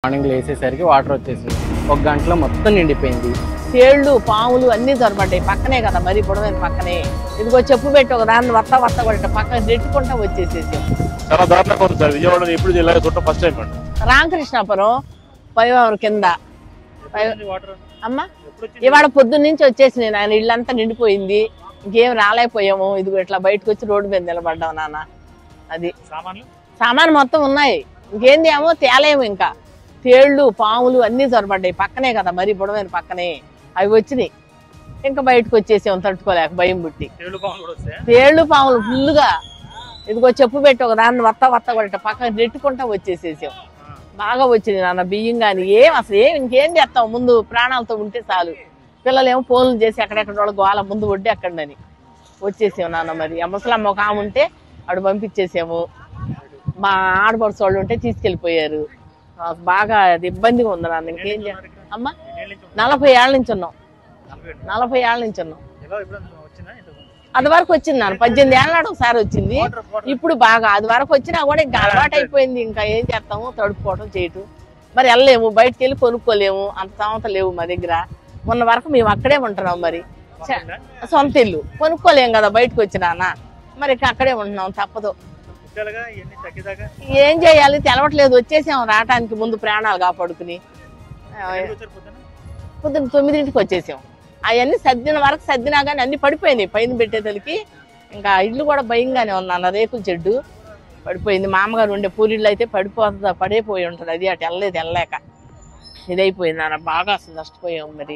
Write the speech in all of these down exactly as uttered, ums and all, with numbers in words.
Morning లేసేసరికి water వచ్చేసింది. ఒక గంటలో మొత్తం నిండిపోయింది. తేళ్లు పాములు అన్నీ దొరబడ్డాయి. పక్కనే కదా మరి బుడమైన పక్కనే. ఇదిగో చెప్పు పెట్టి ఒక దాన్ని వత్త వత్త కొట్ట పక్కన నెట్టుకుంటా వచ్చేసేసాం. చాలా దారుణంగా ఉంది సార్. విజయవాడ ఎప్పుడు జిల్లా చూడటం ఫస్ట్ టైం అండి. రామకృష్ణాపురం పైవారు కింద అమ్మా ఇవాళ పొద్దున్న నుంచి వచ్చేసింది నాన్న. ఇళ్ళంతా నిండిపోయింది. ఇంకేం రాలేకపోయాము. ఇదిగో ఇట్లా బయటకు వచ్చి రోడ్డు మీద నిలబడ్డాం నాన్న. అది సామాను మొత్తం ఉన్నాయి. ఇంకేంది ఏమో తేలేము. ఇంకా తేళ్లు పాములు అన్నీ దొరబడ్డాయి. పక్కనే కదా మరి బుడమైన పక్కనే. అవి వచ్చినాయి. ఇంకా బయటకు వచ్చేసాం తట్టుకోలేక భయం పుట్టి. తేళ్లు పాములు ఫుల్గా. ఇదిగో చెప్పు పెట్టి ఒక దాన్ని వత్త వత్త కొట్ట పక్కన నెట్టుకుంటా వచ్చేసేసాం. బాగా వచ్చింది నాన్న బియ్యం కానీ ఏం అసలు ఏం ఇంకేం చేస్తాం. ముందు ప్రాణాలతో ఉంటే చాలు. పిల్లలు ఏమో ఫోన్లు చేసి ఎక్కడెక్కడ వాళ్ళ గోళ ముందు వడ్డీ ఎక్కడని వచ్చేసాము నాన్న. మరి ముసలమ్మ ఒక ఆమె ఉంటే అడు పంపించేసాము. మా ఆడపడుచు వాళ్ళు ఉంటే తీసుకెళ్ళిపోయారు. బాగా అది ఇబ్బందిగా ఉంది నాన్న. ఇంకేం చేయాలి అమ్మా. నలభై ఏళ్ళ నుంచి ఉన్నాం. నలభై ఏళ్ళ నుంచి ఉన్నాం. అది వరకు వచ్చింది నాన్న. పద్దెనిమిది ఏళ్ళ నాడు ఒకసారి వచ్చింది. ఇప్పుడు బాగా అది వరకు వచ్చినా కూడా ఇంకా అలవాటు అయిపోయింది. ఇంకా ఏం చేస్తాము తడుపుకోవడం చేయటం. మరి వెళ్ళలేము బయటకు వెళ్ళి కొనుక్కోలేము. అంత తామత లేవు మా దగ్గర. మొన్న వరకు మేము అక్కడే ఉంటున్నాం. మరి సొంత ఇల్లు కొనుక్కోలేము కదా బయటకు వచ్చినానా. మరి అక్కడే ఉంటున్నాం తప్పదు. ఏం చేయాలి తెలవట్లేదు. వచ్చేసాం రావటానికి ముందు ప్రాణాలు కాపాడుకుని. పొద్దున్న తొమ్మిదింటికి వచ్చేసాం. అవన్నీ సర్దిన వరకు సర్దినా కానీ అన్ని పడిపోయినాయి పైన పెట్టేతలకి. ఇంకా ఇల్లు కూడా భయంగానే ఉన్నాను. రేకుల చెడ్డు పడిపోయింది. మామగారు ఉండే పూరిళ్ళు అయితే పడిపోతుందా పడైపోయి ఉంటుంది. అది అటు వెళ్ళలేదు వెళ్ళలేక ఇదైపోయింది నాన్న. బాగా అసలు నష్టపోయాం. మరి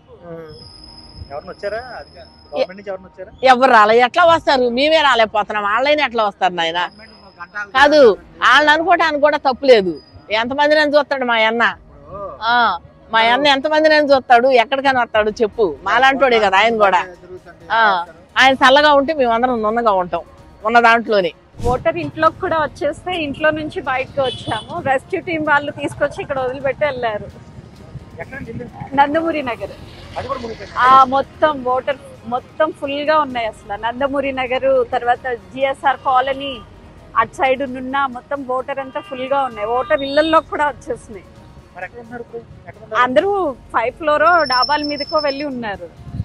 ఎవరు రాలే. ఎట్లా వస్తారు? మేమే రాలేకపోతున్నాం. వాళ్ళైనా ఎట్లా వస్తారు నాయన? కాదు వాళ్ళని అనుకోవటానికి కూడా తప్పులేదు. ఎంతమంది నన్ను చూస్తాడు మా అన్న. మా అన్న ఎంతమంది నన్ను చూస్తాడు? ఎక్కడికైనా వస్తాడు చెప్పు. మాలాంటోడే కదా ఆయన కూడా. ఆయన చల్లగా ఉంటే మేమందరం నున్నగా ఉంటాం ఉన్న దాంట్లోనే. వాటర్ ఇంట్లోకి కూడా వచ్చేస్తే ఇంట్లో నుంచి బయటకు వచ్చాము. రెస్క్యూ టీం వాళ్ళు తీసుకొచ్చి ఇక్కడ వదిలిపెట్టి వెళ్ళారు. నందమూరి నగర్ మొత్తం వాటర్ మొత్తం ఫుల్ గా ఉన్నాయి. అసలు నందమూరి నగర్ తర్వాత జిఎస్ఆర్ కాలనీ అటు సైడ్ నున్న మొత్తం వాటర్ అంతా ఫుల్ గా ఉన్నాయి. వాటర్ ఇళ్లలో కూడా వచ్చేసినాయి. అందరూ ఫైవ్ ఫ్లోర్ డాబాల మీదకో వెళ్ళి ఉన్నారు.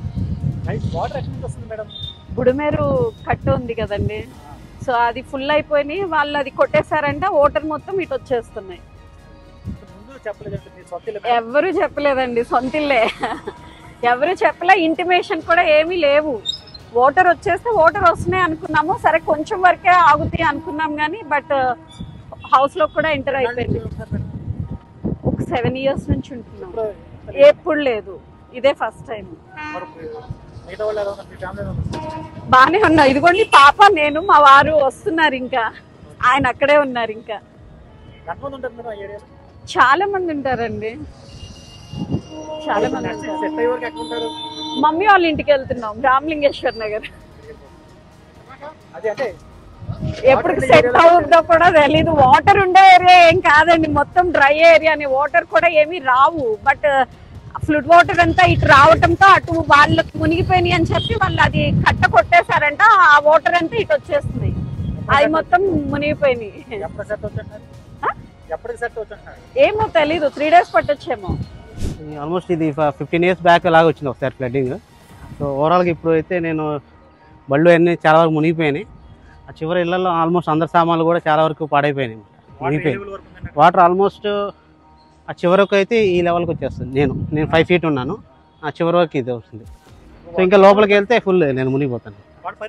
బుడమేరు కట్టు ఉంది కదండి. సో అది ఫుల్ అయిపోయి వాళ్ళు అది కొట్టేశారంటే వాటర్ మొత్తం ఇటు వచ్చేస్తున్నాయి. ఎవరు చెప్పలేదండి. సొంతిల్లే ఎవరు చెప్పలే. ఇంటిమేషన్ కూడా ఏమీ లేవు. వాటర్ వచ్చేస్తే వాటర్ వస్తున్నాయి అనుకున్నాము. సరే కొంచెం వరకే ఆగుతాయి అనుకున్నాం కానీ బట్ హౌస్ లో కూడా ఎంటర్ అయిపోయింది. ఒక సెవెన్ ఇయర్స్ నుంచి ఉంటున్నాం. ఎప్పుడు లేదు. ఇదే ఫస్ట్ టైం. బానే ఉన్నా. ఇదిగోండి పాప నేను మా వారు వస్తున్నారు. ఇంకా ఆయన అక్కడే ఉన్నారు. ఇంకా చాలా మంది ఉంటారండి. చాలా మంది ఉంటారు. మమ్మీ వాళ్ళ ఇంటికి వెళ్తున్నాం రామలింగేశ్వర్ నగర్. ఎప్పుడు సెట్ అవుతుందో కూడా తెలీదు. వాటర్ ఉండే ఏరియా ఏం కాదండి. మొత్తం డ్రై ఏరియాని. వాటర్ కూడా ఏమీ రావు. బట్ ఫ్లడ్ వాటర్ అంతా ఇటు రావటంతో అటు వాళ్ళకి మునిగిపోయినాయి అని చెప్పి వాళ్ళు అది కట్ట కొట్టేశారంట. ఆ వాటర్ అంతా ఇటు వచ్చేస్తుంది. అది మొత్తం మునిగిపోయినాయి. ఏమో తెలీదు. త్రీ డేస్ పట్టొచ్చేమో. ఆల్మోస్ట్ ఇది ఫిఫ్టీన్ ఇయర్స్ బ్యాక్ లాగా వచ్చింది ఒకసారి ఫ్లడ్డింగ్. సో ఓవరాల్గా ఇప్పుడు అయితే నేను బళ్ళు అన్నీ చాలా వరకు మునిగిపోయినాయి. ఆ చివరి ఇళ్లలో ఆల్మోస్ట్ అందరి సామాన్లు కూడా చాలా వరకు పాడైపోయినాయి. మునిగిపోయినాయి. వాటర్ ఆల్మోస్ట్ ఆ చివరి వరకు అయితే ఈ లెవెల్కి వచ్చేస్తుంది. నేను నేను ఫైవ్ ఫీట్ ఉన్నాను. ఆ చివరి వరకు ఇది వస్తుంది. సో ఇంకా లోపలికి వెళ్తే ఫుల్ నేను మునిగిపోతాను.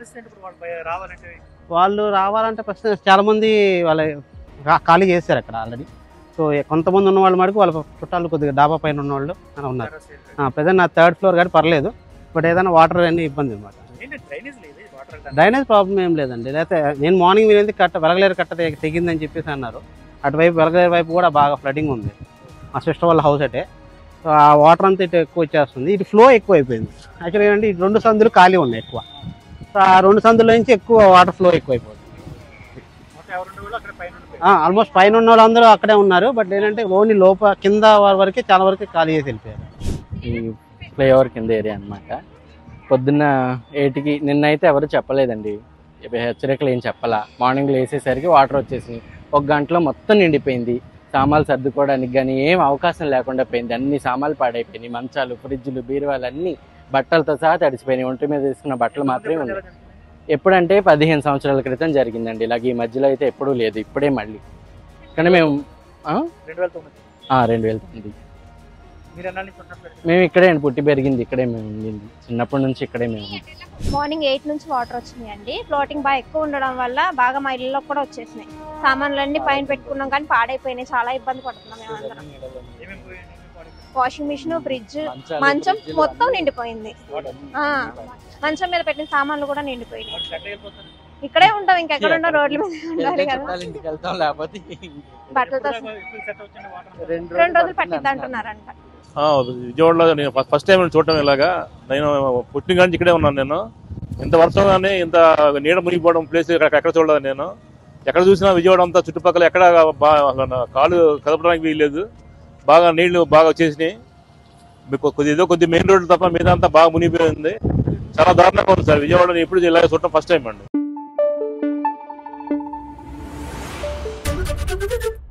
వాళ్ళు రావాలంటే ప్రస్తుతం చాలామంది వాళ్ళ ఖాళీ చేశారు అక్కడ ఆల్రెడీ. సో కొంతమంది ఉన్న వాళ్ళు మటుకు వాళ్ళ చుట్టాలు కొద్దిగా డాబా పైన ఉన్న వాళ్ళు ఉన్నారు. ప్రజెంట్ నా థర్డ్ ఫ్లోర్ కానీ పర్లేదు. బట్ ఏదైనా వాటర్ అన్నీ ఇబ్బంది అనమాట. డ్రైనేజ్ ప్రాబ్లం ఏం లేదండి. లేకపోతే నేను మార్నింగ్ వినేది కట్ట వెలగలేరు కట్ట తెగిందని చెప్పేసి అన్నారు. అటువైపు వెలగలేరు వైపు కూడా బాగా ఫ్లడింగ్ ఉంది. మా సిస్టర్ వాళ్ళ హౌస్ అంటే. సో ఆ వాటర్ అంతా ఇటు ఎక్కువ వచ్చేస్తుంది. ఇటు ఫ్లో ఎక్కువ అయిపోయింది. యాక్చువల్గా ఏంటంటే ఈ రెండు సందులు ఖాళీ ఉన్నాయి ఎక్కువ. సో ఆ రెండు సందుల నుంచి ఎక్కువ వాటర్ ఫ్లో ఎక్కువ అయిపోతుంది. ఆల్మోస్ట్ పైన ఉన్న వాళ్ళందరూ అక్కడే ఉన్నారు. బట్ ఏంటంటే ఓన్లీ లోపల కింద వరకే చాలా వరకు ఖాళీ చేసి వెళ్ళిపోయారు. ఈ ఫ్లైఓవర్ కింద ఏరియా అనమాట. పొద్దున్న ఎయిట్కి నిన్నైతే ఎవరు చెప్పలేదండి. హెచ్చరికలు ఏం చెప్పాలా. మార్నింగ్ లేసేసరికి వాటర్ వచ్చేసింది. ఒక గంటలో మొత్తం నిండిపోయింది. సామాన్లు సర్దుకోవడానికి కానీ ఏం అవకాశం లేకుండా పోయింది. అన్ని సామాన్లు పాడైపోయినాయి. మంచాలు, ఫ్రిడ్జ్లు, బీరువాలు అన్నీ బట్టలతో సహా తడిసిపోయినాయి. ఒంటి మీద తీసుకున్న బట్టలు మాత్రమే ఉన్నాయి. ఎప్పుడంటే పదిహేను సంవత్సరాల క్రితం జరిగిందండి. ఇలాగ ఈ మధ్యలో అయితే ఎప్పుడూ లేదు, ఇప్పుడే మళ్ళీ. కానీ మేము రెండు వేల తొమ్మిది మేము ఇక్కడే పుట్టి పెరిగింది, ఇక్కడే మేము ఉండింది. చిన్నప్పటి నుంచి ఇక్కడే మేము. మార్నింగ్ ఎయిట్ నుంచి వాటర్ వచ్చినాయండి. ఫ్లోటింగ్ బాగా ఎక్కువ ఉండడం వల్ల బాగా మా ఇళ్ళలో కూడా వచ్చేసినాయి. సామాన్లన్నీ పైన పెట్టుకున్నాం కానీ పాడైపోయినాయి. చాలా ఇబ్బంది పడుతున్నాం మేమందరం. వాషింగ్ మిషన్, ఫ్రిడ్జ్, మంచం మొత్తం నిండిపోయింది. ఆ మంచం మీద పెట్టిన సామాన్లు కూడా నిండిపోయినాయి. ఇక్కడే ఉంటాం, ఇంకెక్కడ ఉండవు, రోడ్ల మీద ఉండాలి కదా. బట్టలతో రెండు రోజులు పట్టిద్ది అంటున్నారంట. విజయవాడలో నేను ఫస్ట్ టైం చూడటం ఇలాగా. నేను పుట్టిన కానీ ఇక్కడే ఉన్నాను. నేను ఇంత వర్షం కానీ ఇంత నీడ మునిగిపోవడం ప్లేస్ ఎక్కడ చూడలేదు. నేను ఎక్కడ చూసినా విజయవాడ అంతా చుట్టుపక్కల ఎక్కడ కాలు కదపడానికి వీల్లేదు. బాగా నీళ్లు బాగా వచ్చేసినాయి. మీకు కొద్ది ఏదో కొద్ది మెయిన్ రోడ్లు తప్ప మీద అంతా బాగా మునిగిపోయింది. చాలా దారుణంగా ఉంది సార్. విజయవాడని ఎప్పుడు ఇలాగే చూడటం ఫస్ట్ టైం అండి.